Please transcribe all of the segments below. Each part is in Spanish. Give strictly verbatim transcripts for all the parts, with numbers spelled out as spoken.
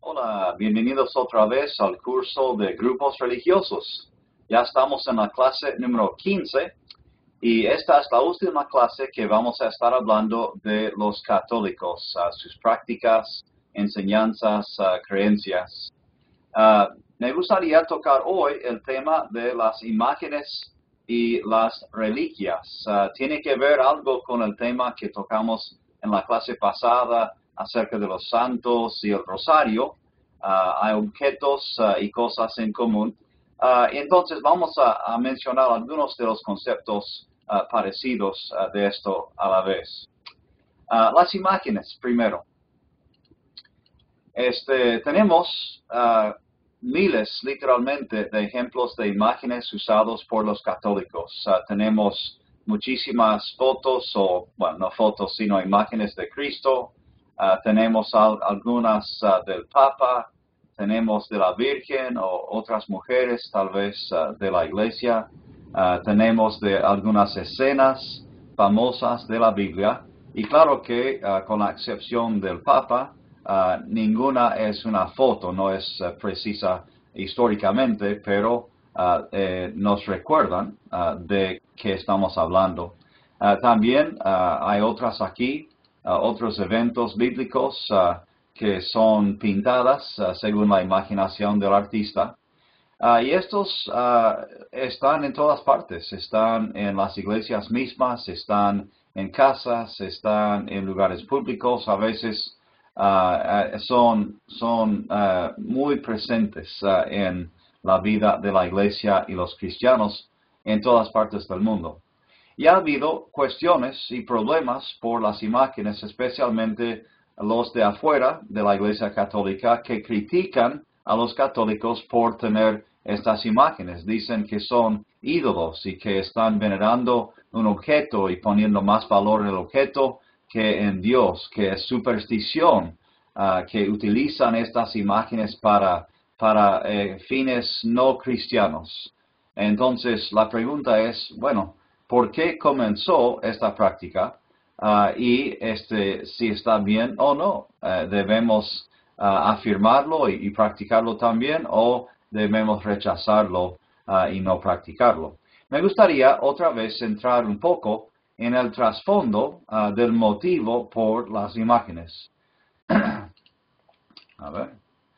Hola, bienvenidos otra vez al curso de grupos religiosos. Ya estamos en la clase número quince y esta es la última clase que vamos a estar hablando de los católicos, uh, sus prácticas, enseñanzas, uh, creencias. Uh, me gustaría tocar hoy el tema de las imágenes y las reliquias. Uh, tiene que ver algo con el tema que tocamos en la clase pasada acerca de los santos y el rosario. Uh, hay objetos uh, y cosas en común. Uh, entonces vamos a, a mencionar algunos de los conceptos uh, parecidos uh, de esto a la vez. Uh, las imágenes, primero. Este, tenemos uh, miles, literalmente, de ejemplos de imágenes usados por los católicos. Uh, tenemos muchísimas fotos, o, bueno, no fotos, sino imágenes de Cristo. Uh, tenemos al, algunas uh, del Papa, tenemos de la Virgen o otras mujeres, tal vez uh, de la Iglesia. Uh, tenemos de algunas escenas famosas de la Biblia. Y claro que, uh, con la excepción del Papa, uh, ninguna es una foto, no es uh, precisa históricamente, pero uh, eh, nos recuerdan uh, de qué estamos hablando. Uh, también uh, hay otras aquí. Uh, otros eventos bíblicos uh, que son pintadas uh, según la imaginación del artista. Uh, y estos uh, están en todas partes, están en las iglesias mismas, están en casas, están en lugares públicos, a veces uh, uh, son, son uh, muy presentes uh, en la vida de la iglesia y los cristianos en todas partes del mundo. Y ha habido cuestiones y problemas por las imágenes, especialmente los de afuera de la Iglesia Católica, que critican a los católicos por tener estas imágenes. Dicen que son ídolos y que están venerando un objeto y poniendo más valor en el objeto que en Dios, que es superstición, uh, que utilizan estas imágenes para, para eh, fines no cristianos. Entonces, la pregunta es, bueno, ¿por qué comenzó esta práctica? Uh, y este, si está bien o no. Uh, ¿Debemos uh, afirmarlo y, y practicarlo también o debemos rechazarlo uh, y no practicarlo? Me gustaría otra vez centrar un poco en el trasfondo uh, del motivo por las imágenes. A ver.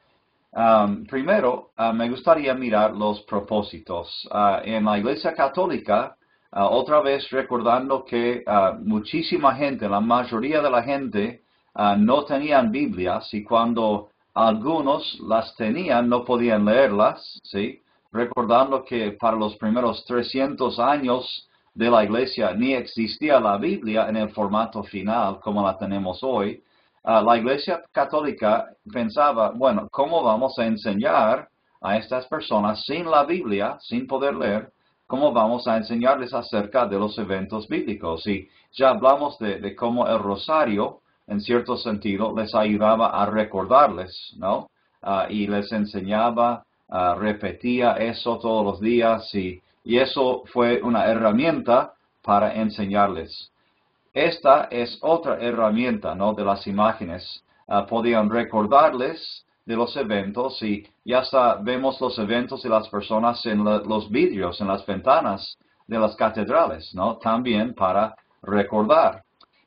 Um, primero, uh, me gustaría mirar los propósitos. Uh, en la Iglesia Católica, Uh, otra vez recordando que uh, muchísima gente, la mayoría de la gente, uh, no tenían Biblias y cuando algunos las tenían no podían leerlas, ¿sí? Recordando que para los primeros trescientos años de la Iglesia ni existía la Biblia en el formato final como la tenemos hoy. Uh, la Iglesia Católica pensaba, bueno, ¿cómo vamos a enseñar a estas personas sin la Biblia, sin poder leer? ¿Cómo vamos a enseñarles acerca de los eventos bíblicos? Y ya hablamos de, de cómo el rosario, en cierto sentido, les ayudaba a recordarles, ¿no? Uh, y les enseñaba, uh, repetía eso todos los días y, y eso fue una herramienta para enseñarles. Esta es otra herramienta, ¿no? De las imágenes. Uh, podían recordarles de los eventos y ya está, vemos los eventos y las personas en la, los vidrios, en las ventanas de las catedrales, ¿no? También para recordar.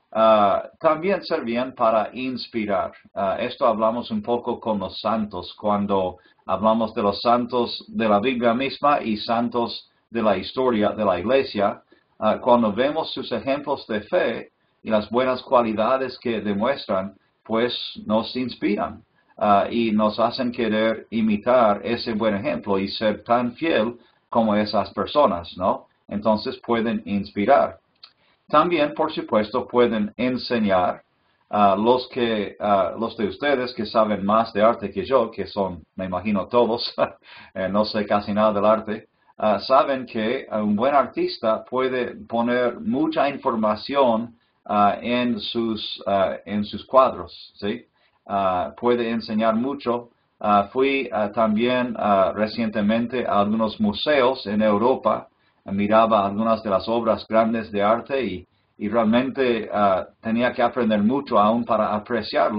Uh, también servían para inspirar. Uh, esto hablamos un poco con los santos, cuando hablamos de los santos de la Biblia misma y santos de la historia de la Iglesia. Uh, cuando vemos sus ejemplos de fe y las buenas cualidades que demuestran, pues nos inspiran. Uh, y nos hacen querer imitar ese buen ejemplo y ser tan fiel como esas personas, ¿no? Entonces pueden inspirar. También, por supuesto, pueden enseñar. Uh, los que, uh, los de ustedes que saben más de arte que yo, que son, me imagino, todos, eh, no sé casi nada del arte, uh, saben que un buen artista puede poner mucha información uh, en sus, uh, en sus cuadros, ¿sí? Uh, puede enseñar mucho. Uh, fui uh, también uh, recientemente a algunos museos en Europa, uh, miraba algunas de las obras grandes de arte y, y realmente uh, tenía que aprender mucho aún para apreciarlo,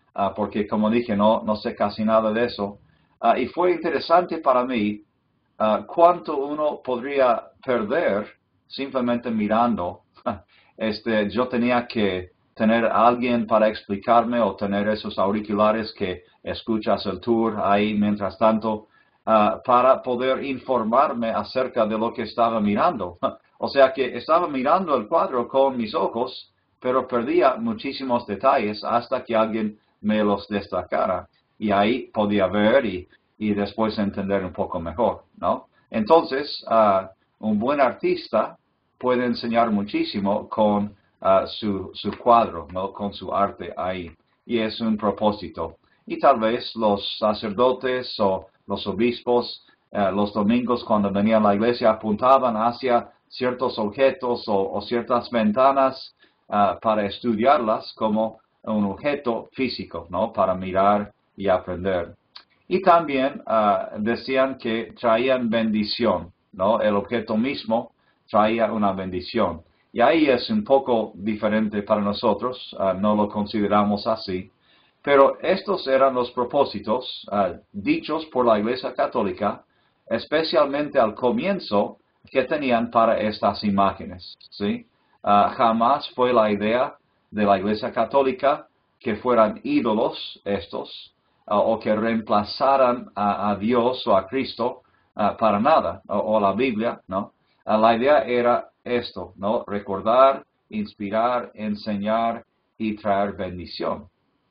uh, porque como dije, no, no sé casi nada de eso. Uh, y fue interesante para mí uh, cuánto uno podría perder simplemente mirando. Este, yo tenía que tener a alguien para explicarme o tener esos auriculares que escuchas el tour ahí mientras tanto uh, para poder informarme acerca de lo que estaba mirando. O sea que estaba mirando el cuadro con mis ojos, pero perdía muchísimos detalles hasta que alguien me los destacara. Y ahí podía ver y, y después entender un poco mejor, ¿no? Entonces, uh, un buen artista puede enseñar muchísimo con uh, su, su cuadro, ¿no? Con su arte ahí. Y es un propósito. Y tal vez los sacerdotes o los obispos, uh, los domingos cuando venían a la iglesia, apuntaban hacia ciertos objetos o, o ciertas ventanas uh, para estudiarlas como un objeto físico, ¿no? Para mirar y aprender. Y también uh, decían que traían bendición, ¿no? El objeto mismo traía una bendición. Y ahí es un poco diferente para nosotros, uh, no lo consideramos así. Pero estos eran los propósitos uh, dichos por la Iglesia Católica, especialmente al comienzo, que tenían para estas imágenes, ¿sí? Uh, jamás fue la idea de la Iglesia Católica que fueran ídolos estos, uh, o que reemplazaran a, a Dios o a Cristo uh, para nada, o, o la Biblia, ¿no? Uh, la idea era esto, ¿no? Recordar, inspirar, enseñar y traer bendición.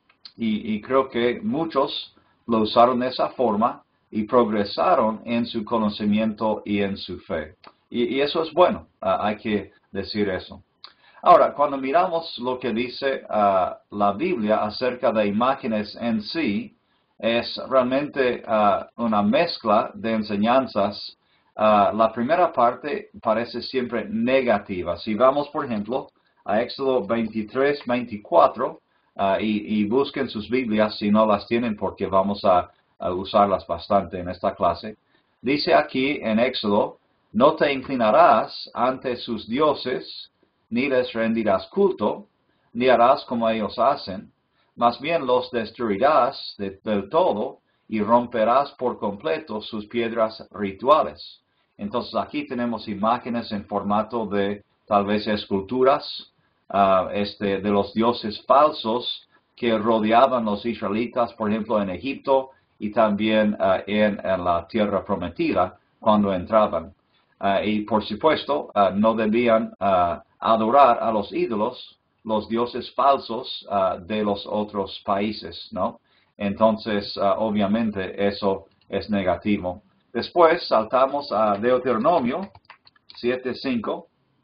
Y, y creo que muchos lo usaron de esa forma y progresaron en su conocimiento y en su fe. Y, y eso es bueno, uh, hay que decir eso. Ahora, cuando miramos lo que dice uh, la Biblia acerca de imágenes en sí, es realmente uh, una mezcla de enseñanzas. Uh, la primera parte parece siempre negativa. Si vamos, por ejemplo, a Éxodo veintitrés, veinticuatro, uh, y, y busquen sus Biblias si no las tienen, porque vamos a, a usarlas bastante en esta clase. Dice aquí en Éxodo, no te inclinarás ante sus dioses, ni les rendirás culto, ni harás como ellos hacen, más bien los destruirás de, del todo y romperás por completo sus piedras rituales. Entonces aquí tenemos imágenes en formato de tal vez esculturas uh, este, de los dioses falsos que rodeaban los israelitas, por ejemplo, en Egipto y también uh, en, en la tierra prometida cuando entraban. Uh, y por supuesto, uh, no debían uh, adorar a los ídolos, los dioses falsos uh, de los otros países, ¿no? Entonces, uh, obviamente, eso es negativo. Después saltamos a Deuteronomio siete cinco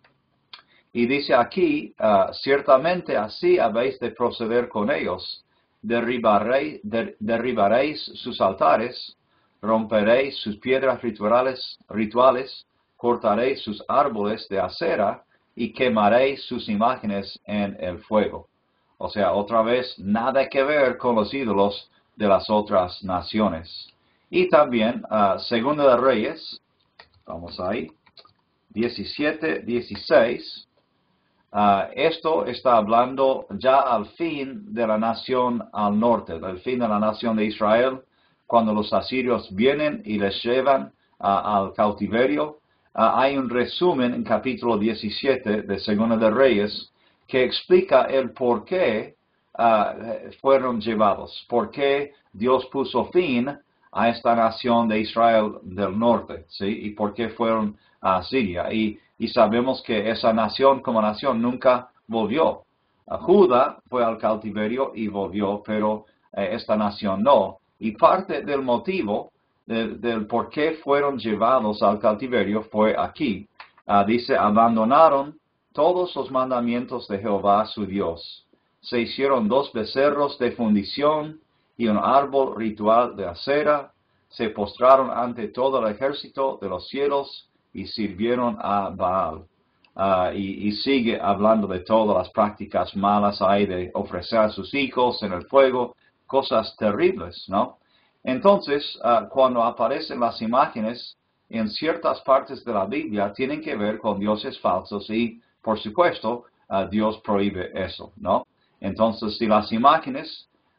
y dice aquí, uh, ciertamente así habéis de proceder con ellos, derribaréis, der, derribaréis sus altares, romperéis sus piedras rituales, rituales, cortaréis sus árboles de acera y quemaréis sus imágenes en el fuego. O sea, otra vez, nada que ver con los ídolos de las otras naciones. Y también, uh, Segunda de Reyes, vamos ahí, diecisiete, dieciséis. Uh, esto está hablando ya al fin de la nación al norte, del fin de la nación de Israel, cuando los asirios vienen y les llevan uh, al cautiverio. Uh, hay un resumen en capítulo diecisiete de Segunda de Reyes que explica el por qué uh, fueron llevados, por qué Dios puso fin a esta nación de Israel del norte, ¿sí? Y por qué fueron a Siria. Y, y sabemos que esa nación como nación nunca volvió. Uh, Judá fue al cautiverio y volvió, pero eh, esta nación no. Y parte del motivo del, del por qué fueron llevados al cautiverio fue aquí. Uh, dice, abandonaron todos los mandamientos de Jehová su Dios. Se hicieron dos becerros de fundición y un árbol ritual de acera. Se postraron ante todo el ejército de los cielos y sirvieron a Baal. Uh, y, y sigue hablando de todas las prácticas malas ahí de ofrecer a sus hijos en el fuego, cosas terribles, ¿no? Entonces, uh, cuando aparecen las imágenes en ciertas partes de la Biblia, tienen que ver con dioses falsos y, por supuesto, uh, Dios prohíbe eso, ¿no? Entonces, si las imágenes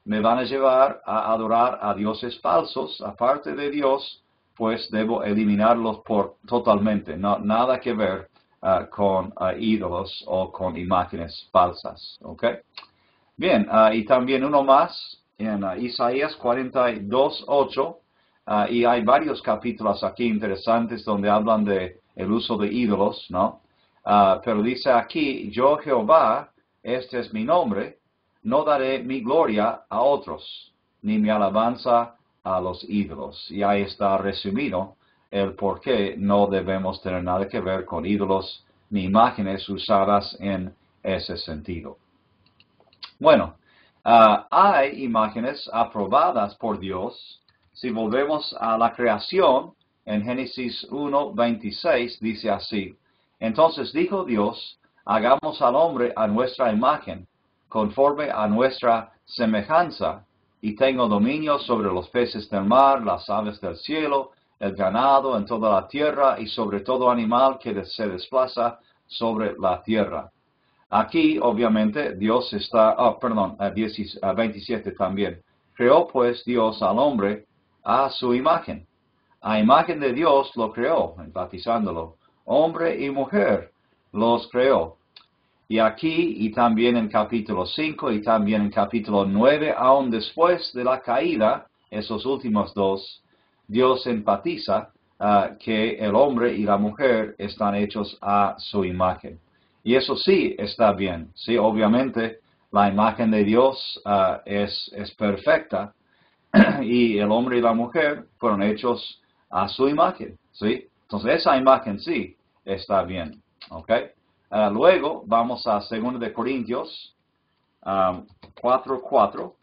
me van a llevar a adorar a dioses falsos, aparte de Dios, pues debo eliminarlos por totalmente, no, nada que ver uh, con uh, ídolos o con imágenes falsas. ¿Okay? Bien, uh, y también uno más en uh, Isaías cuarenta y dos, ocho, uh, y hay varios capítulos aquí interesantes donde hablan de el uso de ídolos, ¿no? Uh, pero dice aquí, yo Jehová, este es mi nombre, no daré mi gloria a otros, ni mi alabanza a los ídolos. Y ahí está resumido el por qué no debemos tener nada que ver con ídolos ni imágenes usadas en ese sentido. Bueno, uh, hay imágenes aprobadas por Dios. Si volvemos a la creación, en Génesis uno, veintiséis, dice así, entonces dijo Dios, hagamos al hombre a nuestra imagen, conforme a nuestra semejanza, y tengo dominio sobre los peces del mar, las aves del cielo, el ganado en toda la tierra, y sobre todo animal que se desplaza sobre la tierra. Aquí, obviamente, Dios está, oh, perdón, veintisiete también. Creó pues Dios al hombre a su imagen. A imagen de Dios lo creó, enfatizándolo. Hombre y mujer los creó. Y aquí, y también en capítulo cinco, y también en capítulo nueve, aún después de la caída, esos últimos dos, Dios enfatiza uh, que el hombre y la mujer están hechos a su imagen. Y eso sí está bien. Sí, obviamente, la imagen de Dios uh, es, es perfecta, y el hombre y la mujer fueron hechos a su imagen. ¿Sí? Entonces, esa imagen sí está bien. ¿Ok? Uh, luego vamos a dos de Corintios um, cuatro, cuatro.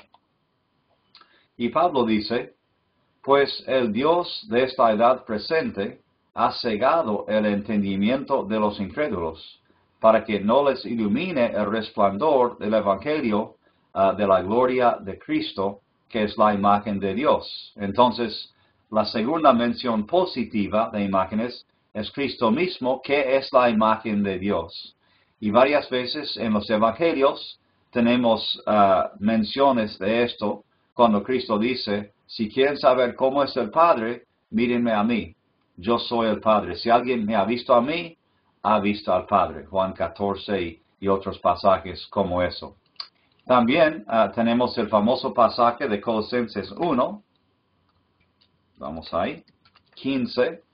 Y Pablo dice, pues el Dios de esta edad presente ha cegado el entendimiento de los incrédulos, para que no les ilumine el resplandor del Evangelio uh, de la gloria de Cristo, que es la imagen de Dios. Entonces, la segunda mención positiva de imágenes es Cristo mismo, que es la imagen de Dios. Y varias veces en los evangelios tenemos uh, menciones de esto, cuando Cristo dice, si quieren saber cómo es el Padre, mírenme a mí. Yo soy el Padre. Si alguien me ha visto a mí, ha visto al Padre. Juan catorce y, y otros pasajes como eso. También uh, tenemos el famoso pasaje de Colosenses uno. Vamos ahí. quince.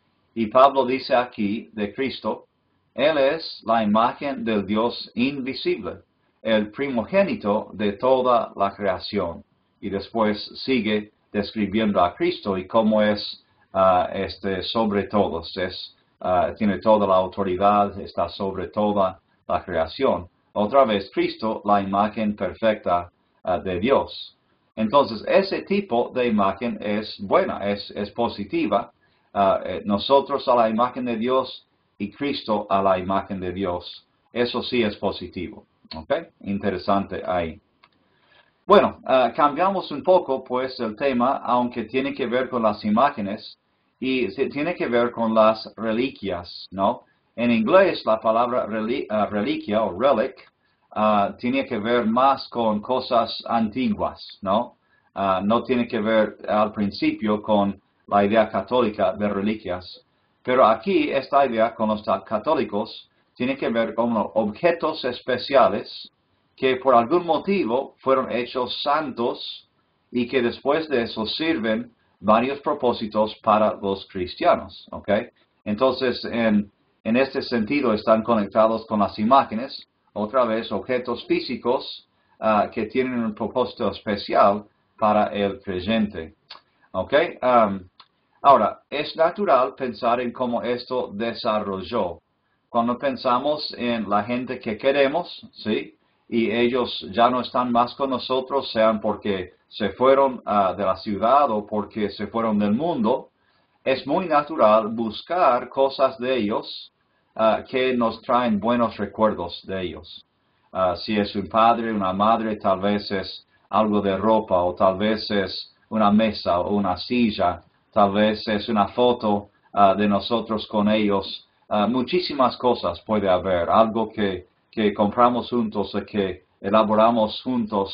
Y Pablo dice aquí de Cristo, Él es la imagen del Dios invisible, el primogénito de toda la creación. Y después sigue describiendo a Cristo y cómo es uh, este, sobre todos. Es, uh, tiene toda la autoridad, está sobre toda la creación. Otra vez, Cristo, la imagen perfecta uh, de Dios. Entonces, ese tipo de imagen es buena, es, es positiva. Uh, nosotros a la imagen de Dios y Cristo a la imagen de Dios. Eso sí es positivo. ¿Ok? Interesante ahí. Bueno, uh, cambiamos un poco pues el tema, aunque tiene que ver con las imágenes y tiene que ver con las reliquias, ¿no? En inglés la palabra reli uh, reliquia o relic uh, tiene que ver más con cosas antiguas, ¿no? Uh, no tiene que ver al principio con la idea católica de reliquias. Pero aquí esta idea con los católicos tiene que ver con objetos especiales que por algún motivo fueron hechos santos y que después de eso sirven varios propósitos para los cristianos. ¿Ok? Entonces, en, en este sentido están conectados con las imágenes, otra vez objetos físicos uh, que tienen un propósito especial para el creyente. ¿Ok? Um, Ahora, es natural pensar en cómo esto desarrolló. Cuando pensamos en la gente que queremos, ¿sí? Y ellos ya no están más con nosotros, sean porque se fueron uh, de la ciudad o porque se fueron del mundo, es muy natural buscar cosas de ellos uh, que nos traen buenos recuerdos de ellos. Uh, si es un padre, una madre, tal vez es algo de ropa o tal vez es una mesa o una silla. Tal vez es una foto uh, de nosotros con ellos. Uh, muchísimas cosas puede haber. Algo que, que compramos juntos o que elaboramos juntos.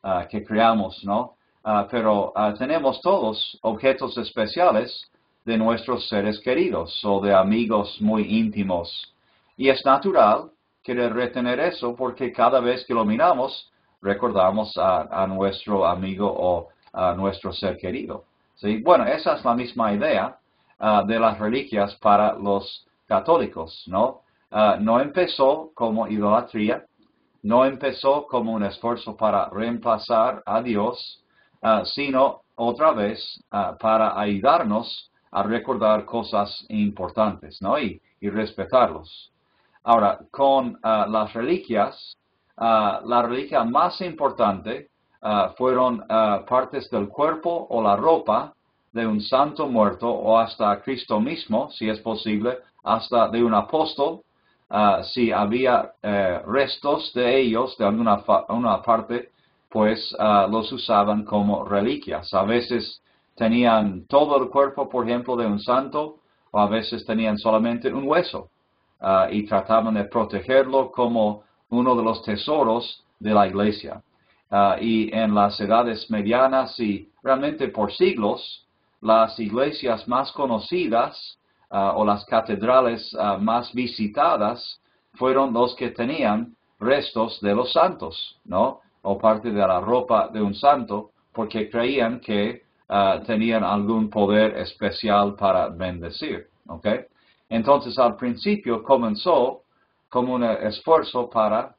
uh, que creamos, ¿no? Uh, pero uh, tenemos todos objetos especiales de nuestros seres queridos o de amigos muy íntimos. Y es natural querer retener eso porque cada vez que lo miramos, recordamos a, a nuestro amigo o a nuestro ser querido. ¿Sí? Bueno, esa es la misma idea uh, de las reliquias para los católicos, ¿no? Uh, no empezó como idolatría, no empezó como un esfuerzo para reemplazar a Dios, uh, sino otra vez uh, para ayudarnos a recordar cosas importantes, ¿no? Y, y respetarlos. Ahora, con uh, las reliquias, uh, la reliquia más importante uh, fueron uh, partes del cuerpo o la ropa de un santo muerto o hasta Cristo mismo, si es posible, hasta de un apóstol, uh, si había uh, restos de ellos de alguna una parte, pues uh, los usaban como reliquias. A veces tenían todo el cuerpo, por ejemplo, de un santo, o a veces tenían solamente un hueso. Uh, y trataban de protegerlo como uno de los tesoros de la iglesia. Uh, y en las edades medianas y realmente por siglos, las iglesias más conocidas uh, o las catedrales uh, más visitadas fueron los que tenían restos de los santos, ¿no? O parte de la ropa de un santo, porque creían que uh, tenían algún poder especial para bendecir, ¿ok? Entonces, al principio comenzó como un esfuerzo para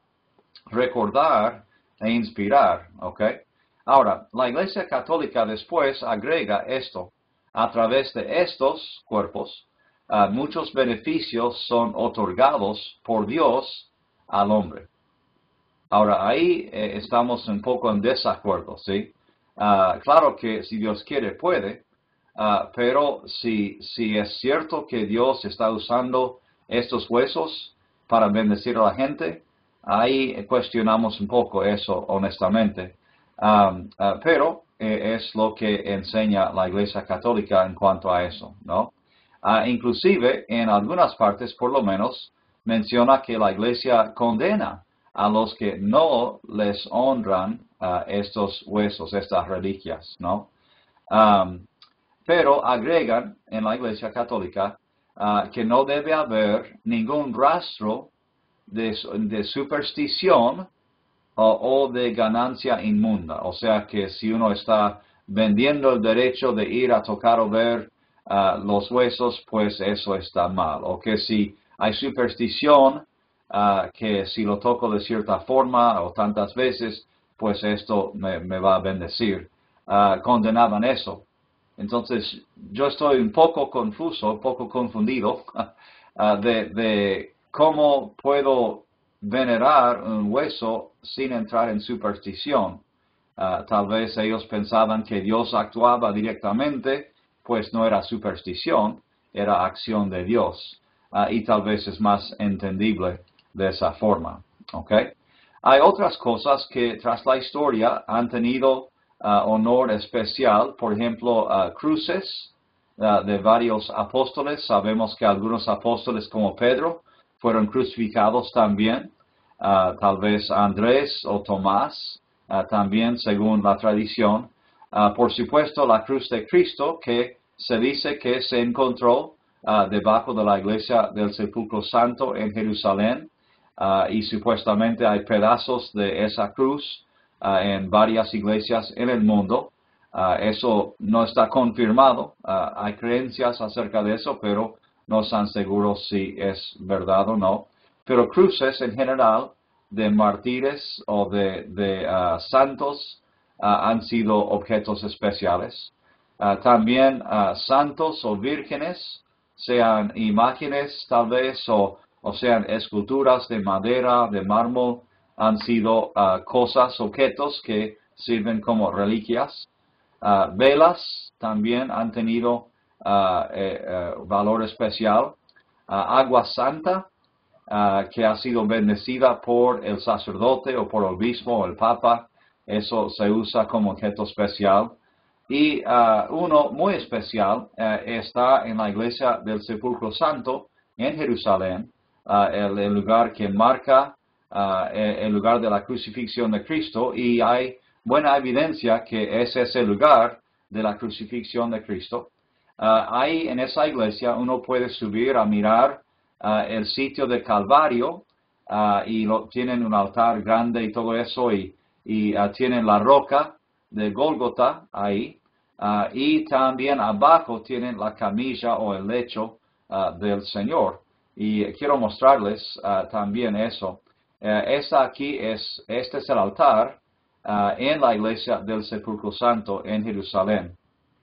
recordar e inspirar, ¿ok? Ahora, la Iglesia Católica después agrega esto. A través de estos cuerpos, uh, muchos beneficios son otorgados por Dios al hombre. Ahora, ahí eh, estamos un poco en desacuerdo, ¿sí? Uh, claro que si Dios quiere, puede. Uh, pero si, si es cierto que Dios está usando estos huesos para bendecir a la gente, ahí cuestionamos un poco eso honestamente. Um, uh, pero eh, es lo que enseña la Iglesia Católica en cuanto a eso, ¿no? Uh, inclusive, en algunas partes, por lo menos, menciona que la Iglesia condena a los que no les honran uh, estos huesos, estas reliquias, ¿no? Um, Pero agregan en la Iglesia Católica uh, que no debe haber ningún rastro de, de superstición o, o de ganancia inmunda. O sea que si uno está vendiendo el derecho de ir a tocar o ver uh, los huesos, pues eso está mal. O que si hay superstición, uh, que si lo toco de cierta forma o tantas veces, pues esto me, me va a bendecir. Uh, condenaban eso. Entonces, yo estoy un poco confuso, un poco confundido uh, de, de cómo puedo venerar un hueso sin entrar en superstición. Uh, tal vez ellos pensaban que Dios actuaba directamente, pues no era superstición, era acción de Dios. Uh, y tal vez es más entendible de esa forma. ¿Okay? Hay otras cosas que tras la historia han tenido Uh, honor especial, por ejemplo, uh, cruces uh, de varios apóstoles. Sabemos que algunos apóstoles como Pedro fueron crucificados también, uh, tal vez Andrés o Tomás, uh, también según la tradición. Uh, por supuesto, la cruz de Cristo, que se dice que se encontró uh, debajo de la iglesia del Sepulcro Santo en Jerusalén, uh, y supuestamente hay pedazos de esa cruz Uh, en varias iglesias en el mundo. Uh, eso no está confirmado. Uh, hay creencias acerca de eso, pero no están seguros si es verdad o no. Pero cruces en general de mártires o de, de uh, santos uh, han sido objetos especiales. Uh, también uh, santos o vírgenes, sean imágenes tal vez o, o sean esculturas de madera, de mármol, han sido uh, cosas, objetos que sirven como reliquias. Uh, velas también han tenido uh, eh, eh, valor especial. Uh, agua santa, uh, que ha sido bendecida por el sacerdote o por el obispo o el papa, eso se usa como objeto especial. Y uh, uno muy especial uh, está en la iglesia del Sepulcro Santo en Jerusalén, uh, el, el lugar que marca Uh, el lugar de la crucifixión de Cristo, y hay buena evidencia que es ese lugar de la crucifixión de Cristo. Uh, ahí en esa iglesia uno puede subir a mirar uh, el sitio de Calvario uh, y lo, tienen un altar grande y todo eso y, y uh, tienen la roca de Gólgota ahí uh, y también abajo tienen la camilla o el lecho uh, del Señor. Y quiero mostrarles uh, también eso. Uh, esta aquí es, este es el altar uh, en la iglesia del Sepulcro Santo en Jerusalén.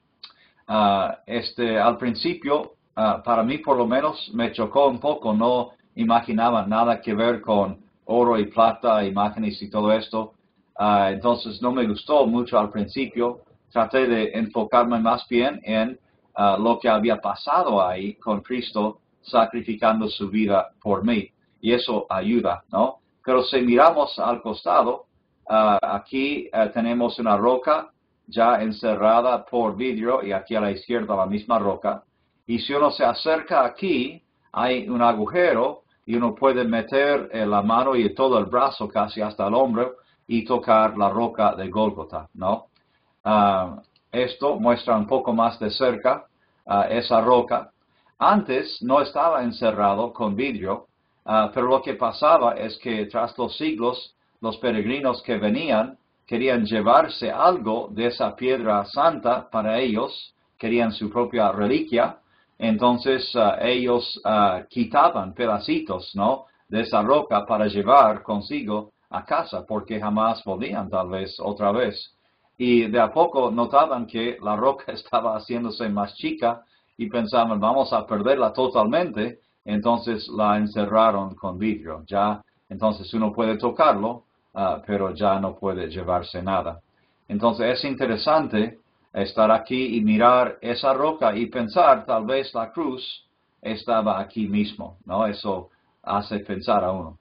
Uh, este, al principio, uh, para mí por lo menos me chocó un poco, no imaginaba nada que ver con oro y plata, imágenes y todo esto. Uh, entonces no me gustó mucho al principio. Traté de enfocarme más bien en uh, lo que había pasado ahí con Cristo sacrificando su vida por mí. Y eso ayuda, ¿no? Pero si miramos al costado, uh, aquí uh, tenemos una roca ya encerrada por vidrio y aquí a la izquierda la misma roca. Y si uno se acerca aquí, hay un agujero y uno puede meter eh, la mano y todo el brazo casi hasta el hombro y tocar la roca de Gólgota, ¿no? Uh, esto muestra un poco más de cerca uh, esa roca. Antes no estaba encerrado con vidrio, uh, pero lo que pasaba es que tras los siglos, los peregrinos que venían querían llevarse algo de esa piedra santa para ellos, querían su propia reliquia, entonces uh, ellos uh, quitaban pedacitos, ¿no?, de esa roca para llevar consigo a casa, porque jamás volvían tal vez otra vez. Y de a poco notaban que la roca estaba haciéndose más chica y pensaban, vamos a perderla totalmente, entonces la encerraron con vidrio. Ya, entonces uno puede tocarlo, Uh, pero ya no puede llevarse nada. Entonces es interesante estar aquí y mirar esa roca y pensar, tal vez la cruz estaba aquí mismo, ¿no? Eso hace pensar a uno.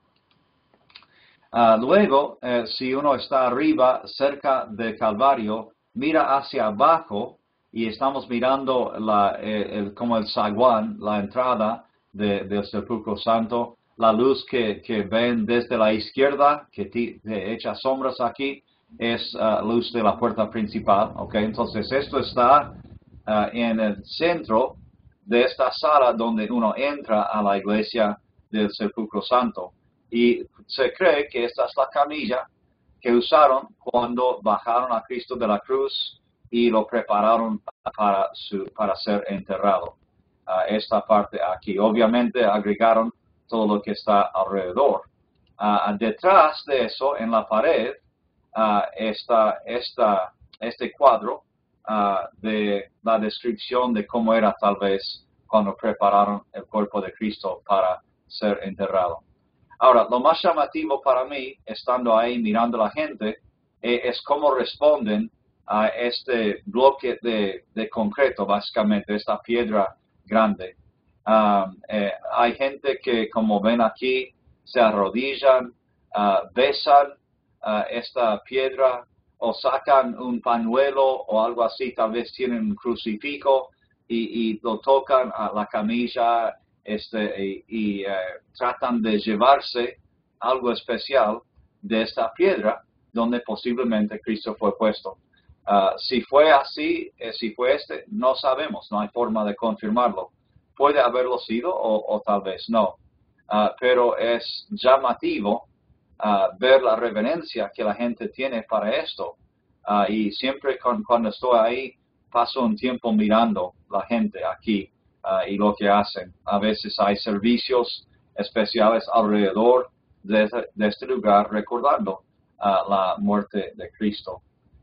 Uh, luego, eh, si uno está arriba, cerca del Calvario, mira hacia abajo y estamos mirando la, el, el, como el zaguán, la entrada de, del Sepulcro Santo. La luz que, que ven desde la izquierda, que te, te echa sombras aquí, es uh, luz de la puerta principal. ¿Okay? Entonces esto está uh, en el centro de esta sala donde uno entra a la iglesia del Sepulcro Santo. Y se cree que esta es la camilla que usaron cuando bajaron a Cristo de la cruz y lo prepararon para, su, para ser enterrado. Uh, esta parte aquí. Obviamente agregaron todo lo que está alrededor. Uh, detrás de eso, en la pared, uh, está esta, este cuadro uh, de la descripción de cómo era tal vez cuando prepararon el cuerpo de Cristo para ser enterrado. Ahora, lo más llamativo para mí, estando ahí mirando a la gente, eh, es cómo responden a este bloque de, de concreto, básicamente, esta piedra grande. Um, eh, hay gente que, como ven aquí, se arrodillan, uh, besan uh, esta piedra o sacan un pañuelo o algo así, tal vez tienen un crucifijo y, y lo tocan a la camilla este, y, y uh, tratan de llevarse algo especial de esta piedra donde posiblemente Cristo fue puesto. Uh, si fue así, eh, si fue este, no sabemos, no hay forma de confirmarlo. Puede haberlo sido o, o tal vez no. Uh, pero es llamativo uh, ver la reverencia que la gente tiene para esto. Uh, y siempre con, cuando estoy ahí, paso un tiempo mirando la gente aquí uh, y lo que hacen. A veces hay servicios especiales alrededor de, de este lugar recordando uh, la muerte de Cristo.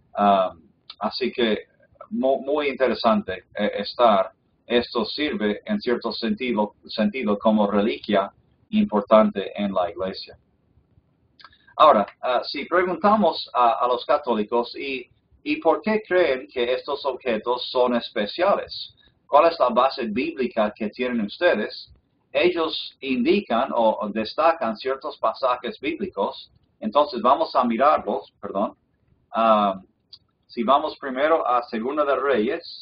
Um, así que muy, muy interesante eh, estar. Esto sirve en cierto sentido, sentido como reliquia importante en la iglesia. Ahora, uh, si preguntamos a, a los católicos y, y por qué creen que estos objetos son especiales, ¿cuál es la base bíblica que tienen ustedes? Ellos indican o, o destacan ciertos pasajes bíblicos, entonces vamos a mirarlos, perdón. Uh, si vamos primero a Segunda de Reyes,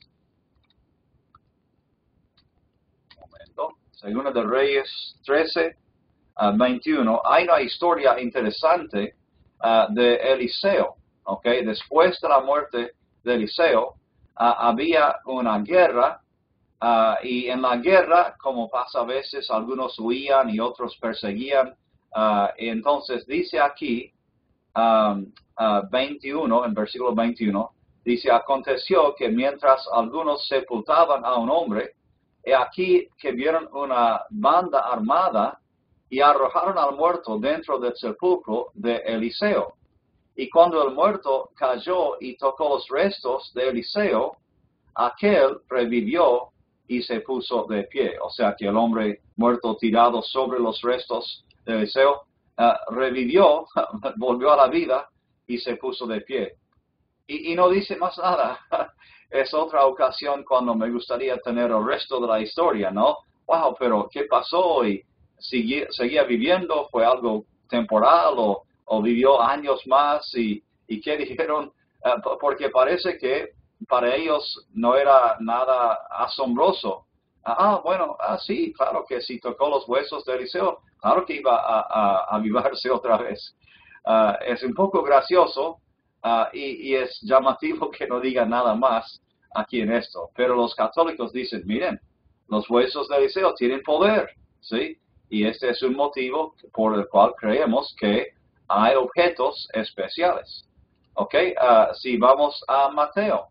Segunda de Reyes trece, uh, veintiuno, hay una historia interesante uh, de Eliseo. Okay, después de la muerte de Eliseo, uh, había una guerra, uh, y en la guerra, como pasa a veces, algunos huían y otros perseguían. Uh, entonces dice aquí, um, uh, veintiuno, en versículo veintiuno, dice, aconteció que mientras algunos sepultaban a un hombre, he aquí que vieron una banda armada y arrojaron al muerto dentro del sepulcro de Eliseo. Y cuando el muerto cayó y tocó los restos de Eliseo, aquel revivió y se puso de pie. O sea que el hombre muerto tirado sobre los restos de Eliseo uh, revivió, volvió a la vida y se puso de pie. Y, y no dice más nada. Es otra ocasión cuando me gustaría tener el resto de la historia, ¿no? Wow, pero ¿qué pasó? Y seguía, seguía viviendo, fue algo temporal o, o vivió años más y, y ¿qué dijeron? Uh, porque parece que para ellos no era nada asombroso. Ah, bueno, ah, sí, claro que si tocó los huesos de Eliseo, claro que iba a, a, a avivarse otra vez. Uh, es un poco gracioso. Uh, y, y es llamativo que no diga nada más aquí en esto. Pero los católicos dicen, miren, los huesos de Eliseo tienen poder, ¿sí? Y este es un motivo por el cual creemos que hay objetos especiales. ¿Ok? Uh, si vamos a Mateo.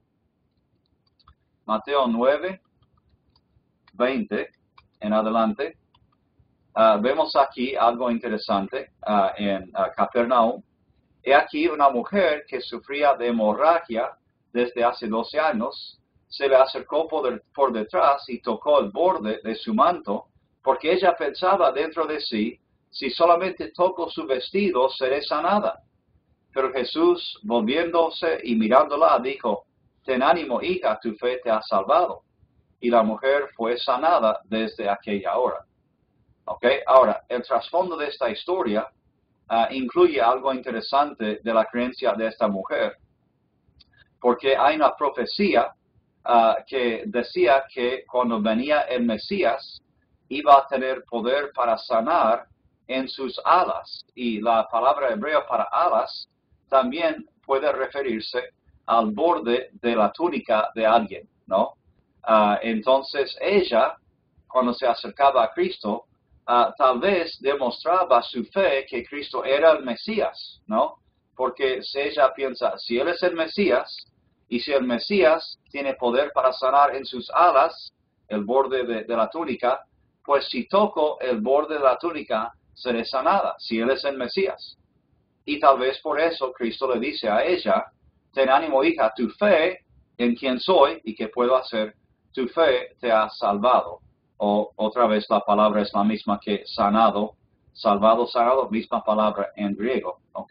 Mateo nueve, veinte en adelante. Uh, vemos aquí algo interesante uh, en uh, Capernaum. He aquí una mujer que sufría de hemorragia desde hace doce años, se le acercó por, de, por detrás y tocó el borde de su manto, porque ella pensaba dentro de sí, si solamente toco su vestido, seré sanada. Pero Jesús, volviéndose y mirándola, dijo, ten ánimo, hija, tu fe te ha salvado. Y la mujer fue sanada desde aquella hora. ¿Ok? Ahora, el trasfondo de esta historia Uh, incluye algo interesante de la creencia de esta mujer, porque hay una profecía uh, que decía que cuando venía el Mesías iba a tener poder para sanar en sus alas, y la palabra hebrea para alas también puede referirse al borde de la túnica de alguien, ¿no? Uh, entonces ella, cuando se acercaba a Cristo, Uh, tal vez demostraba su fe que Cristo era el Mesías, ¿no? Porque si ella piensa, si Él es el Mesías, y si el Mesías tiene poder para sanar en sus alas, el borde de, de la túnica, pues si toco el borde de la túnica, seré sanada, si Él es el Mesías. Y tal vez por eso Cristo le dice a ella, ten ánimo, hija, tu fe en quien soy y qué puedo hacer, tu fe te ha salvado. O otra vez la palabra es la misma que sanado, salvado, sanado, misma palabra en griego, ¿ok?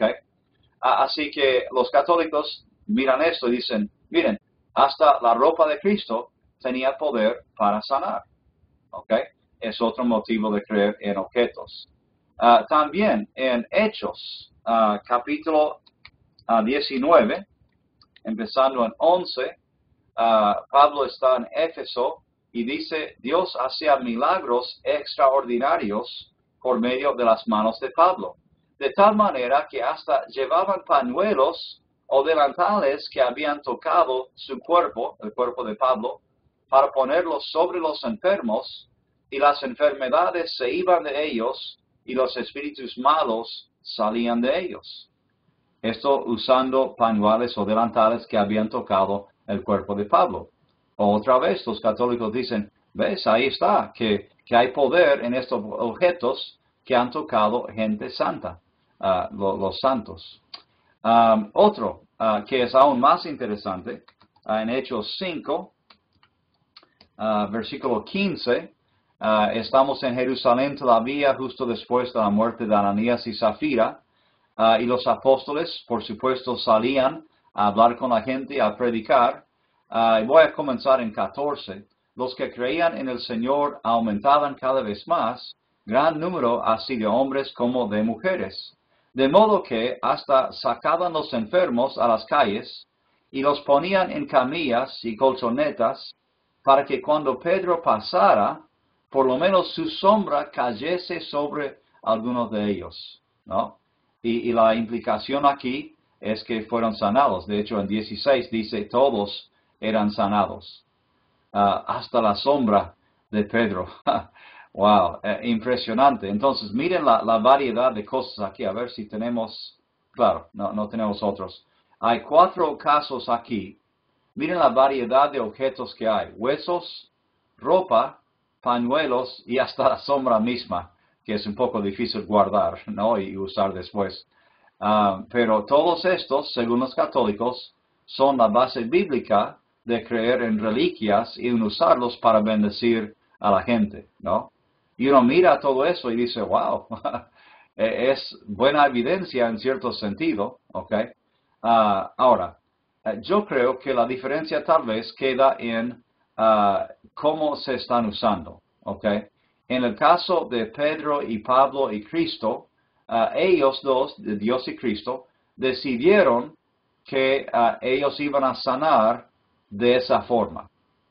Así que los católicos miran esto y dicen, miren, hasta la ropa de Cristo tenía poder para sanar, ¿ok? Es otro motivo de creer en objetos. Uh, también en Hechos, uh, capítulo uh, diecinueve, empezando en once, uh, Pablo está en Éfeso, y dice, Dios hacía milagros extraordinarios por medio de las manos de Pablo, de tal manera que hasta llevaban pañuelos o delantales que habían tocado su cuerpo, el cuerpo de Pablo, para ponerlos sobre los enfermos, y las enfermedades se iban de ellos, y los espíritus malos salían de ellos. Esto usando pañuelos o delantales que habían tocado el cuerpo de Pablo. Otra vez los católicos dicen, ves, ahí está, que, que hay poder en estos objetos que han tocado gente santa, uh, lo, los santos. Um, otro uh, que es aún más interesante, uh, en Hechos cinco, uh, versículo quince, uh, estamos en Jerusalén todavía justo después de la muerte de Ananías y Zafira, uh, y los apóstoles, por supuesto, salían a hablar con la gente, a predicar. Uh, voy a comenzar en catorce. Los que creían en el Señor aumentaban cada vez más, gran número así de hombres como de mujeres. De modo que hasta sacaban los enfermos a las calles y los ponían en camillas y colchonetas para que cuando Pedro pasara, por lo menos su sombra cayese sobre algunos de ellos, ¿no? Y, y la implicación aquí es que fueron sanados. De hecho, en dieciséis dice, todos eran sanados. Uh, hasta la sombra de Pedro. Wow, eh, impresionante. Entonces, miren la, la variedad de cosas aquí. A ver si tenemos, claro, no, no tenemos otros. Hay cuatro casos aquí. Miren la variedad de objetos que hay. Huesos, ropa, pañuelos y hasta la sombra misma, que es un poco difícil guardar, ¿no? Y usar después. Uh, pero todos estos, según los católicos, son la base bíblica de creer en reliquias y en usarlos para bendecir a la gente, ¿no? Y uno mira todo eso y dice, wow, es buena evidencia en cierto sentido, ¿ok? Uh, ahora, yo creo que la diferencia tal vez queda en uh, cómo se están usando, ¿ok? En el caso de Pedro y Pablo y Cristo, uh, ellos dos, Dios y Cristo, decidieron que uh, ellos iban a sanar de esa forma.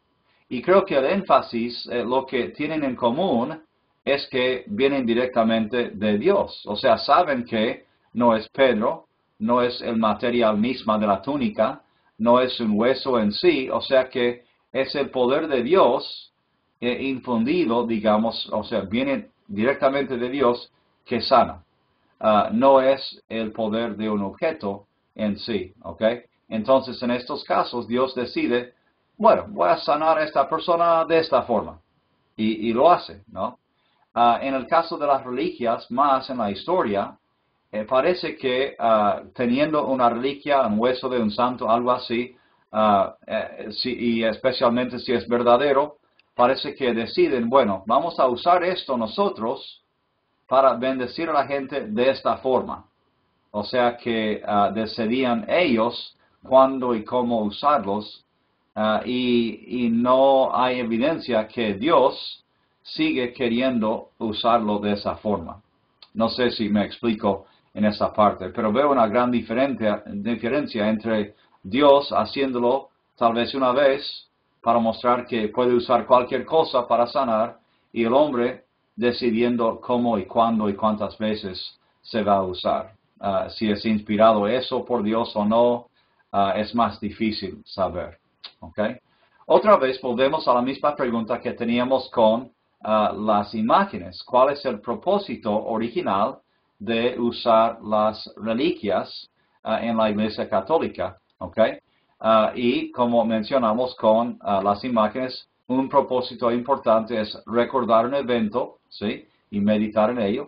Y creo que el énfasis, eh, lo que tienen en común, es que vienen directamente de Dios. O sea, saben que no es Pedro, no es el material mismo de la túnica, no es un hueso en sí, o sea que es el poder de Dios eh, infundido, digamos, o sea, viene directamente de Dios que sana. Uh, no es el poder de un objeto en sí, ¿ok? Entonces, en estos casos, Dios decide, bueno, voy a sanar a esta persona de esta forma. Y, y lo hace, ¿no? Uh, en el caso de las reliquias, más en la historia, eh, parece que uh, teniendo una reliquia, un hueso de un santo, algo así, uh, eh, si, y especialmente si es verdadero, parece que deciden, bueno, vamos a usar esto nosotros para bendecir a la gente de esta forma. O sea que uh, decidían ellos cuándo y cómo usarlos, uh, y, y no hay evidencia que Dios sigue queriendo usarlo de esa forma. No sé si me explico en esa parte, pero veo una gran diferencia, diferencia entre Dios haciéndolo tal vez una vez para mostrar que puede usar cualquier cosa para sanar, y el hombre decidiendo cómo y cuándo y cuántas veces se va a usar. Uh, si es inspirado eso por Dios o no, uh, es más difícil saber. ¿Okay? Otra vez volvemos a la misma pregunta que teníamos con uh, las imágenes. ¿Cuál es el propósito original de usar las reliquias uh, en la Iglesia Católica? ¿Okay? Uh, y como mencionamos con uh, las imágenes, un propósito importante es recordar un evento, ¿sí? Y meditar en ello.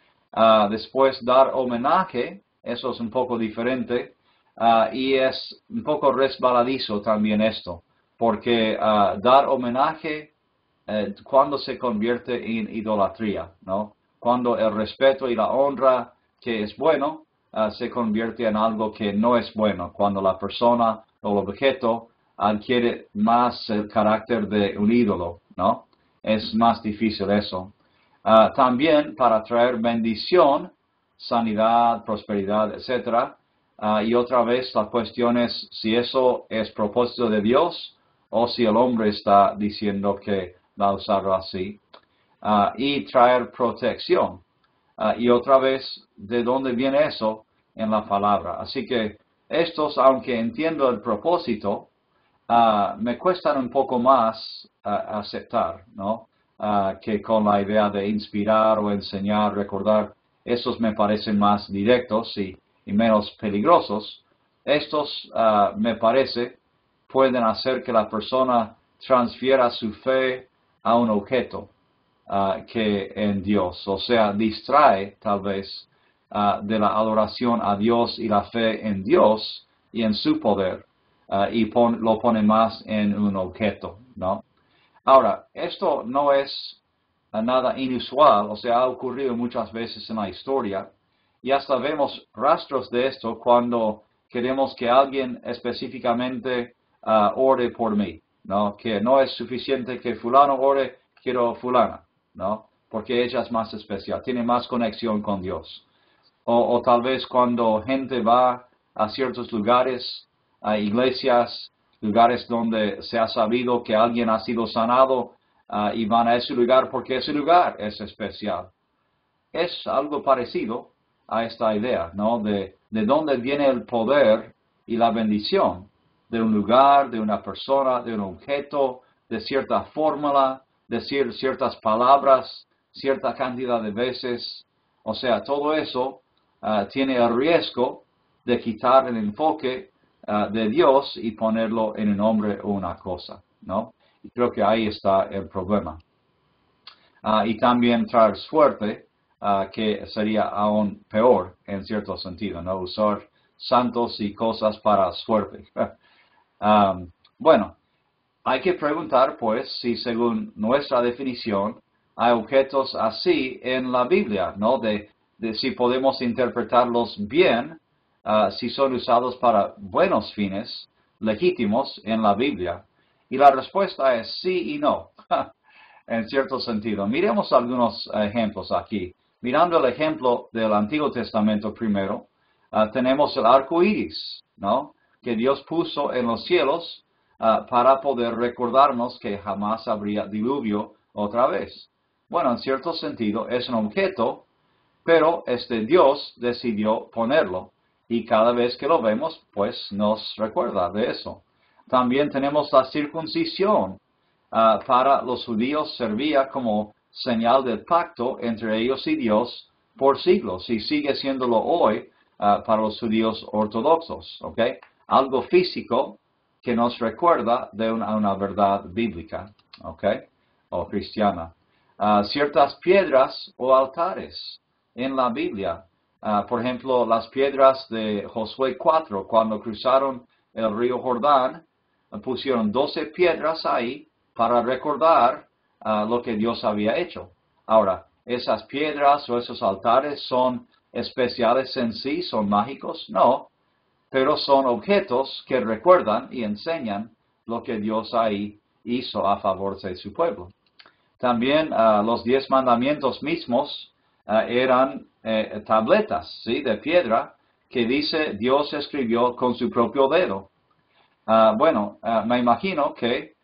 Uh, después dar homenaje, eso es un poco diferente, uh, y es un poco resbaladizo también esto, porque uh, dar homenaje eh, cuando se convierte en idolatría, ¿no? Cuando el respeto y la honra que es bueno uh, se convierte en algo que no es bueno, cuando la persona o el objeto adquiere más el carácter de un ídolo, ¿no? Es más difícil eso. Uh, también para traer bendición, sanidad, prosperidad, etcétera. Uh, y otra vez la cuestión es si eso es propósito de Dios o si el hombre está diciendo que va a usarlo así. Uh, y traer protección. Uh, y otra vez, ¿de dónde viene eso? En la palabra. Así que estos, aunque entiendo el propósito, uh, me cuestan un poco más uh, aceptar, ¿no? Uh, que con la idea de inspirar o enseñar, recordar, esos me parecen más directos y, y menos peligrosos. Estos, uh, me parece, pueden hacer que la persona transfiera su fe a un objeto uh, que en Dios, o sea, distrae tal vez uh, de la adoración a Dios y la fe en Dios y en su poder, uh, y pon, lo pone más en un objeto, ¿no? Ahora, esto no es uh, nada inusual, o sea, ha ocurrido muchas veces en la historia, y hasta vemos rastros de esto cuando queremos que alguien específicamente uh, ore por mí, ¿no? Que no es suficiente que fulano ore, quiero fulana, ¿no? Porque ella es más especial, tiene más conexión con Dios. O, o tal vez cuando gente va a ciertos lugares, a iglesias, lugares donde se ha sabido que alguien ha sido sanado, uh, y van a ese lugar porque ese lugar es especial. Es algo parecido, a esta idea, ¿no? De, de dónde viene el poder y la bendición. De un lugar, de una persona, de un objeto, de cierta fórmula, decir ciertas palabras, cierta cantidad de veces. O sea, todo eso uh, tiene el riesgo de quitar el enfoque uh, de Dios y ponerlo en un hombre o una cosa, ¿no? Y creo que ahí está el problema. Uh, y también traer suerte, uh, que sería aún peor en cierto sentido, ¿no? Usar santos y cosas para suerte. um, bueno, hay que preguntar, pues, si según nuestra definición hay objetos así en la Biblia, ¿no? De, de si podemos interpretarlos bien, uh, si son usados para buenos fines, legítimos en la Biblia. Y la respuesta es sí y no, en cierto sentido. Miremos algunos ejemplos aquí. Mirando el ejemplo del Antiguo Testamento primero, uh, tenemos el arco iris, ¿no? Que Dios puso en los cielos uh, para poder recordarnos que jamás habría diluvio otra vez. Bueno, en cierto sentido es un objeto, pero este Dios decidió ponerlo. Y cada vez que lo vemos, pues nos recuerda de eso. También tenemos la circuncisión. Uh, para los judíos servía como señal del pacto entre ellos y Dios por siglos. Y sigue siéndolo hoy uh, para los judíos ortodoxos. ¿Ok? Algo físico que nos recuerda de una, una verdad bíblica, ¿ok? O cristiana. Uh, ciertas piedras o altares en la Biblia. Uh, por ejemplo, las piedras de Josué cuatro, cuando cruzaron el río Jordán, uh, pusieron doce piedras ahí para recordar uh, lo que Dios había hecho. Ahora, esas piedras o esos altares son especiales en sí, son mágicos, no, pero son objetos que recuerdan y enseñan lo que Dios ahí hizo a favor de su pueblo. También uh, los diez mandamientos mismos uh, eran eh, tabletas, ¿sí? De piedra que dice Dios escribió con su propio dedo. Uh, bueno, uh, me imagino que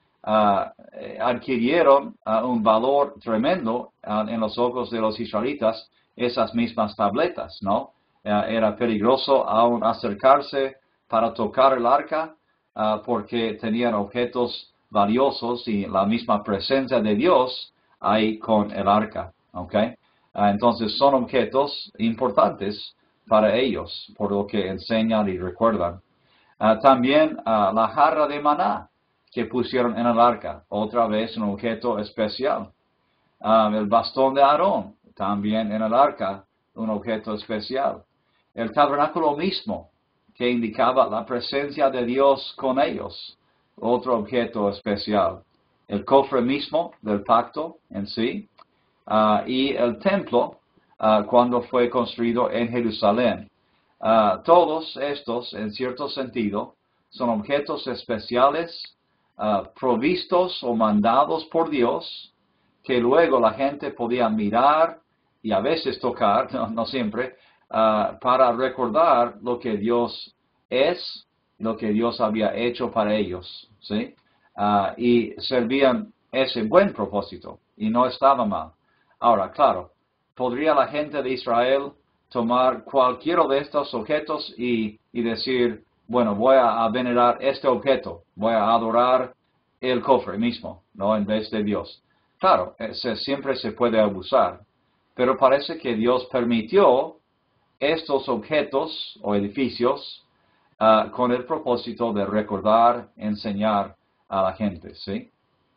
uh, adquirieron uh, un valor tremendo uh, en los ojos de los israelitas esas mismas tabletas, ¿no? Uh, era peligroso aún acercarse para tocar el arca uh, porque tenían objetos valiosos y la misma presencia de Dios ahí con el arca, ¿ok? Uh, entonces son objetos importantes para ellos, por lo que enseñan y recuerdan. Uh, también uh, la jarra de maná que pusieron en el arca, otra vez un objeto especial. Uh, el bastón de Aarón, también en el arca, un objeto especial. El tabernáculo mismo, que indicaba la presencia de Dios con ellos, otro objeto especial. El cofre mismo del pacto en sí, uh, y el templo uh, cuando fue construido en Jerusalén. Uh, todos estos, en cierto sentido, son objetos especiales uh, provistos o mandados por Dios, que luego la gente podía mirar y a veces tocar, no, no siempre, uh, para recordar lo que Dios es, lo que Dios había hecho para ellos, ¿sí? Uh, y servían ese buen propósito y no estaba mal. Ahora, claro, ¿podría la gente de Israel tomar cualquiera de estos objetos y, y decir, bueno, voy a, a venerar este objeto, voy a adorar el cofre mismo, ¿no? En vez de Dios? Claro, se, siempre se puede abusar, pero parece que Dios permitió estos objetos o edificios uh, con el propósito de recordar, enseñar a la gente, ¿sí?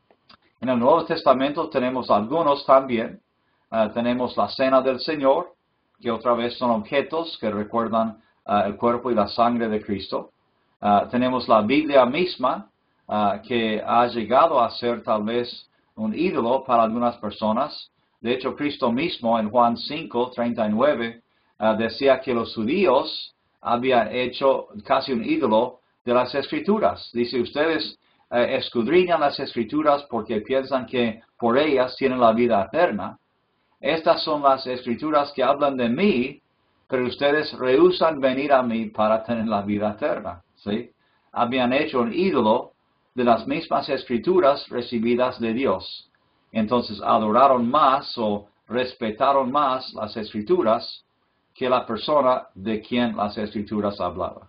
En el Nuevo Testamento tenemos algunos también. Uh, tenemos la Cena del Señor, que otra vez son objetos que recuerdan uh, el cuerpo y la sangre de Cristo. Uh, tenemos la Biblia misma, uh, que ha llegado a ser tal vez un ídolo para algunas personas. De hecho, Cristo mismo en Juan cinco, treinta y nueve, uh, decía que los judíos habían hecho casi un ídolo de las Escrituras. Dice, ustedes uh, escudriñan las Escrituras porque piensan que por ellas tienen la vida eterna. Estas son las Escrituras que hablan de mí, pero ustedes rehúsan venir a mí para tener la vida eterna, ¿sí? Habían hecho un ídolo de las mismas Escrituras recibidas de Dios. Entonces adoraron más o respetaron más las Escrituras que la persona de quien las Escrituras hablaba.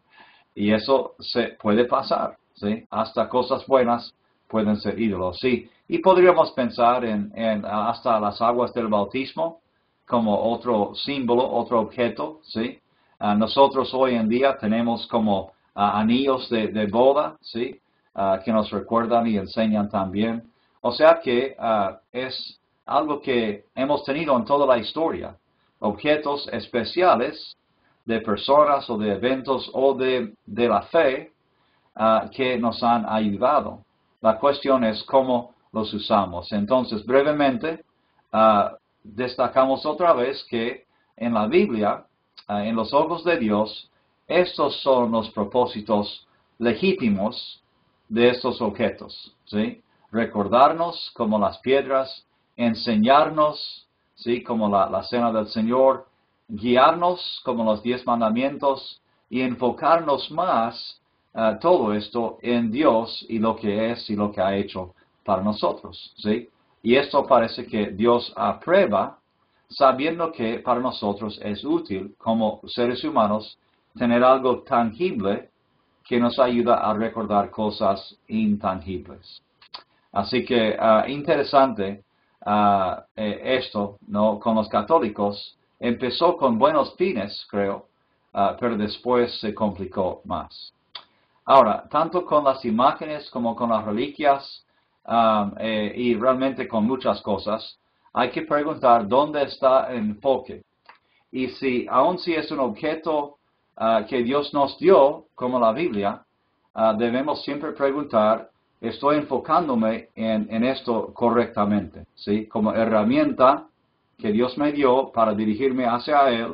Y eso se puede pasar, ¿sí? Hasta cosas buenas pueden ser ídolos, sí. Y podríamos pensar en, en hasta las aguas del bautismo como otro símbolo, otro objeto, ¿sí? Uh, nosotros hoy en día tenemos como uh, anillos de, de boda, ¿sí? Uh, que nos recuerdan y enseñan también. O sea que uh, es algo que hemos tenido en toda la historia. Objetos especiales de personas o de eventos o de, de la fe uh, que nos han ayudado. La cuestión es cómo los usamos. Entonces, brevemente, uh, destacamos otra vez que en la Biblia, uh, en los ojos de Dios, estos son los propósitos legítimos de estos objetos, ¿sí? Recordarnos como las piedras, enseñarnos, ¿sí? Como la, la cena del Señor, guiarnos como los diez mandamientos y enfocarnos más uh, todo esto en Dios y lo que es y lo que ha hecho para nosotros, ¿sí? Y esto parece que Dios aprueba, sabiendo que para nosotros es útil como seres humanos tener algo tangible que nos ayuda a recordar cosas intangibles. Así que uh, interesante uh, eh, esto, ¿no? Con los católicos. Empezó con buenos fines, creo, uh, pero después se complicó más. Ahora, tanto con las imágenes como con las reliquias um, eh, y realmente con muchas cosas, hay que preguntar dónde está el enfoque. Y si, aun si es un objeto uh, que Dios nos dio, como la Biblia, uh, debemos siempre preguntar, ¿estoy enfocándome en, en esto correctamente? ¿Sí? Como herramienta que Dios me dio para dirigirme hacia Él,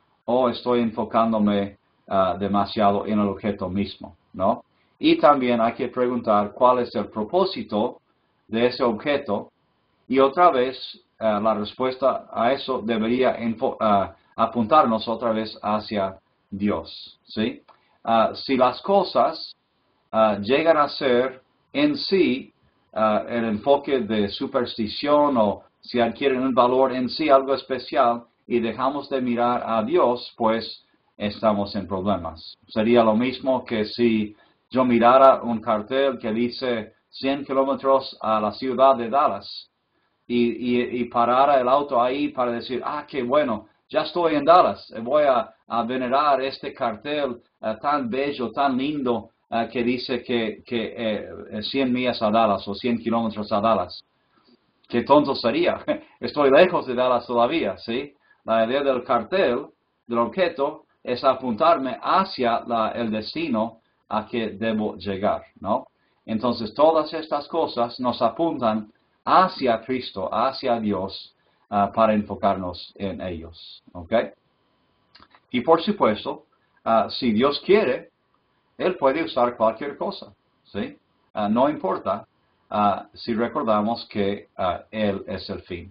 o estoy enfocándome uh, demasiado en el objeto mismo, ¿no? Y también hay que preguntar cuál es el propósito de ese objeto, y otra vez uh, la respuesta a eso debería uh, apuntarnos otra vez hacia Dios, ¿sí? Uh, si las cosas uh, llegan a ser en sí uh, el enfoque de superstición o si adquieren un valor en sí, algo especial, y dejamos de mirar a Dios, pues estamos en problemas. Sería lo mismo que si yo mirara un cartel que dice cien kilómetros a la ciudad de Dallas y, y, y parara el auto ahí para decir, ah, qué bueno, ya estoy en Dallas, voy a, a venerar este cartel uh, tan bello, tan lindo, uh, que dice que, que eh, cien millas a Dallas o cien kilómetros a Dallas. Qué tonto sería. Estoy lejos de Dallas todavía, ¿sí? La idea del cartel, del objeto, es apuntarme hacia la, el destino a que debo llegar, ¿no? Entonces, todas estas cosas nos apuntan hacia Cristo, hacia Dios, uh, para enfocarnos en ellos, ¿ok? Y por supuesto, uh, si Dios quiere, Él puede usar cualquier cosa, ¿sí? Uh, no importa. Uh, si recordamos que uh, Él es el fin.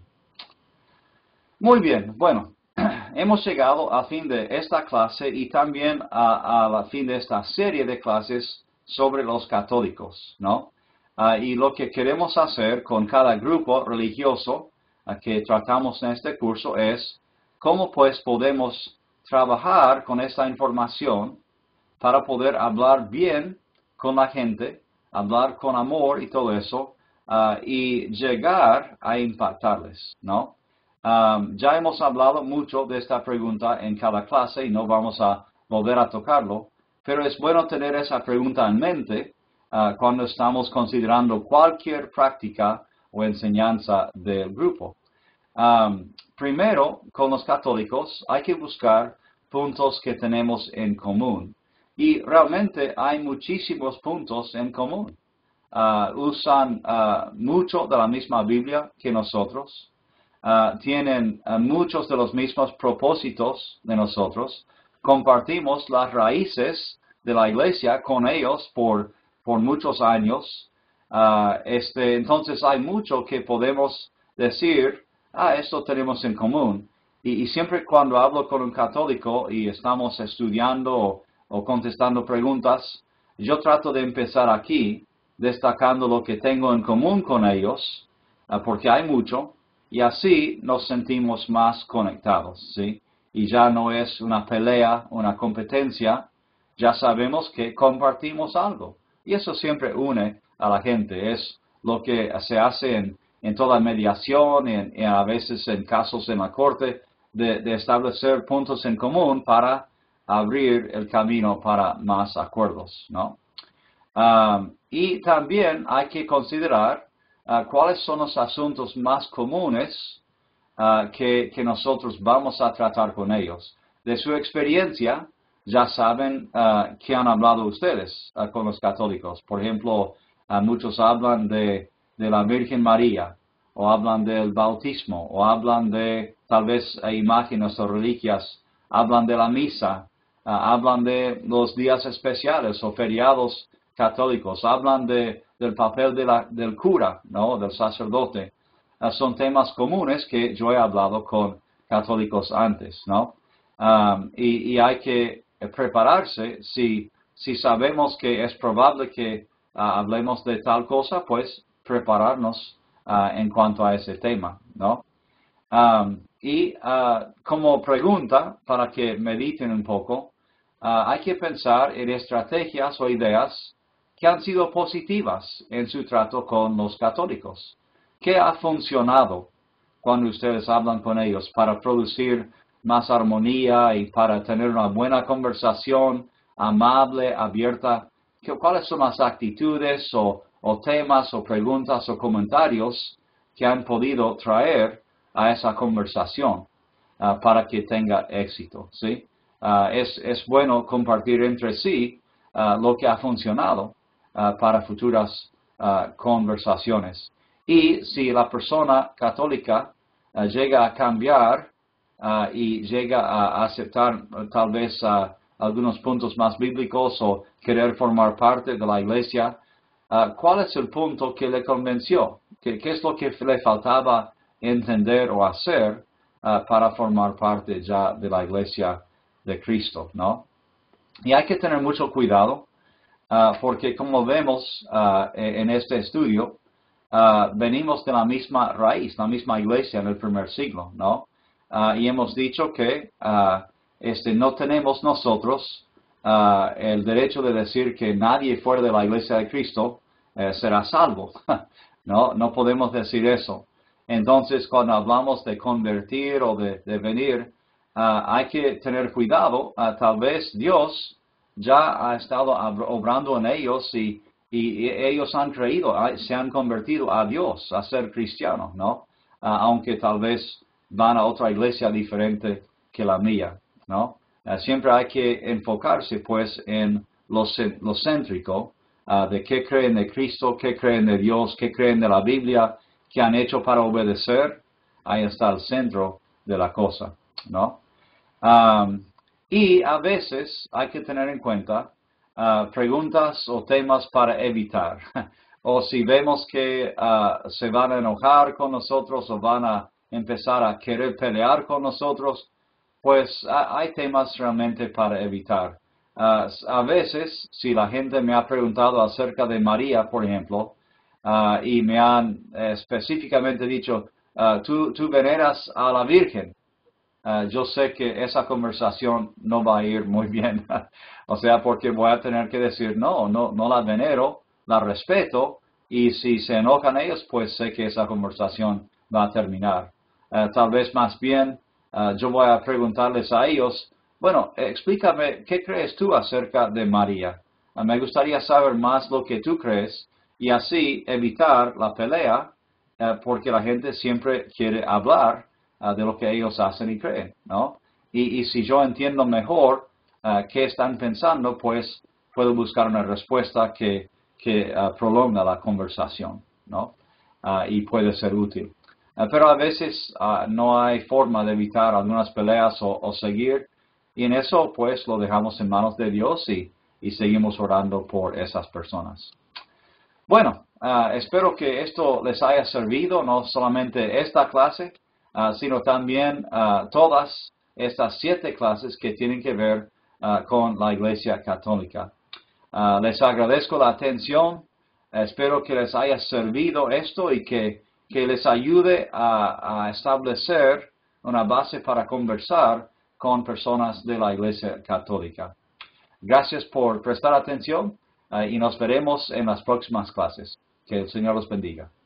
Muy bien, bueno, hemos llegado al fin de esta clase y también al fin de esta serie de clases sobre los católicos, ¿no? Uh, y lo que queremos hacer con cada grupo religioso uh, que tratamos en este curso es cómo pues podemos trabajar con esta información para poder hablar bien con la gente, hablar con amor y todo eso, uh, y llegar a impactarles, ¿no? Um, ya hemos hablado mucho de esta pregunta en cada clase y no vamos a volver a tocarlo, pero es bueno tener esa pregunta en mente uh, cuando estamos considerando cualquier práctica o enseñanza del grupo. Um, primero, con los católicos hay que buscar puntos que tenemos en común. Y realmente hay muchísimos puntos en común. Uh, usan uh, mucho de la misma Biblia que nosotros. Uh, tienen uh, muchos de los mismos propósitos de nosotros. Compartimos las raíces de la iglesia con ellos por, por muchos años. Uh, este, entonces hay mucho que podemos decir, ah, esto tenemos en común. Y, y siempre cuando hablo con un católico y estamos estudiando o o contestando preguntas, yo trato de empezar aquí, destacando lo que tengo en común con ellos, uh, porque hay mucho, y así nos sentimos más conectados, ¿sí? y ya no es una pelea, una competencia, ya sabemos que compartimos algo. Y eso siempre une a la gente. Es lo que se hace en, en toda mediación, en, en a veces en casos en la corte, de, de establecer puntos en común para abrir el camino para más acuerdos, ¿no? Um, y también hay que considerar uh, cuáles son los asuntos más comunes uh, que, que nosotros vamos a tratar con ellos. De su experiencia, ya saben uh, que han hablado ustedes uh, con los católicos. Por ejemplo, uh, muchos hablan de, de la Virgen María, o hablan del bautismo, o hablan de tal vez uh, imágenes o reliquias, hablan de la misa, uh, hablan de los días especiales o feriados católicos, hablan de, del papel de la, del cura, ¿no? Del sacerdote. Uh, son temas comunes que yo he hablado con católicos antes, ¿no? Um, y, y hay que prepararse. Si, si sabemos que es probable que uh, hablemos de tal cosa, pues prepararnos uh, en cuanto a ese tema, ¿no? Um, y uh, como pregunta, para que mediten un poco, uh, hay que pensar en estrategias o ideas que han sido positivas en su trato con los católicos. ¿Qué ha funcionado cuando ustedes hablan con ellos para producir más armonía y para tener una buena conversación amable, abierta? ¿Cuáles son las actitudes o, o temas o preguntas o comentarios que han podido traer a esa conversación uh, para que tenga éxito? ¿Sí? Uh, es, es bueno compartir entre sí uh, lo que ha funcionado Uh, para futuras uh, conversaciones. Y si la persona católica uh, llega a cambiar uh, y llega a aceptar uh, tal vez uh, algunos puntos más bíblicos o querer formar parte de la iglesia, uh, ¿cuál es el punto que le convenció? ¿Qué, qué es lo que le faltaba entender o hacer uh, para formar parte ya de la iglesia de Cristo, ¿no? Y hay que tener mucho cuidado. Uh, porque como vemos uh, en este estudio, uh, venimos de la misma raíz, la misma iglesia en el primer siglo, ¿no? Uh, y hemos dicho que uh, este, no tenemos nosotros uh, el derecho de decir que nadie fuera de la iglesia de Cristo uh, será salvo, ¿no? No podemos decir eso. Entonces, cuando hablamos de convertir o de, de venir, uh, hay que tener cuidado. Uh, tal vez Dios ya ha estado obrando en ellos y, y, y ellos han creído, se han convertido a Dios, a ser cristianos, ¿no? Uh, aunque tal vez van a otra iglesia diferente que la mía, ¿no? Uh, siempre hay que enfocarse, pues, en lo, lo céntrico, uh, de qué creen de Cristo, qué creen de Dios, qué creen de la Biblia, qué han hecho para obedecer. Ahí está el centro de la cosa, ¿no? Um, Y a veces hay que tener en cuenta uh, preguntas o temas para evitar. O si vemos que uh, se van a enojar con nosotros o van a empezar a querer pelear con nosotros, pues uh, hay temas realmente para evitar. Uh, a veces, si la gente me ha preguntado acerca de María, por ejemplo, uh, y me han eh, específicamente dicho, uh, ¿tú, tú veneras a la Virgen? Uh, yo sé que esa conversación no va a ir muy bien. O sea, porque voy a tener que decir, no, no, no la venero, la respeto, y si se enojan ellos, pues sé que esa conversación va a terminar. Uh, tal vez más bien uh, yo voy a preguntarles a ellos, bueno, explícame, ¿qué crees tú acerca de María? Uh, me gustaría saber más lo que tú crees, y así evitar la pelea, uh, porque la gente siempre quiere hablar Uh, de lo que ellos hacen y creen, ¿no? Y, y si yo entiendo mejor uh, qué están pensando, pues puedo buscar una respuesta que, que uh, prolonga la conversación, ¿no? Uh, y puede ser útil. Uh, pero a veces uh, no hay forma de evitar algunas peleas o, o seguir, y en eso pues lo dejamos en manos de Dios y, y seguimos orando por esas personas. Bueno, uh, espero que esto les haya servido, no solamente esta clase, Uh, sino también uh, todas estas siete clases que tienen que ver uh, con la Iglesia Católica. Uh, les agradezco la atención, espero que les haya servido esto y que, que les ayude a, a establecer una base para conversar con personas de la Iglesia Católica. Gracias por prestar atención uh, y nos veremos en las próximas clases. Que el Señor los bendiga.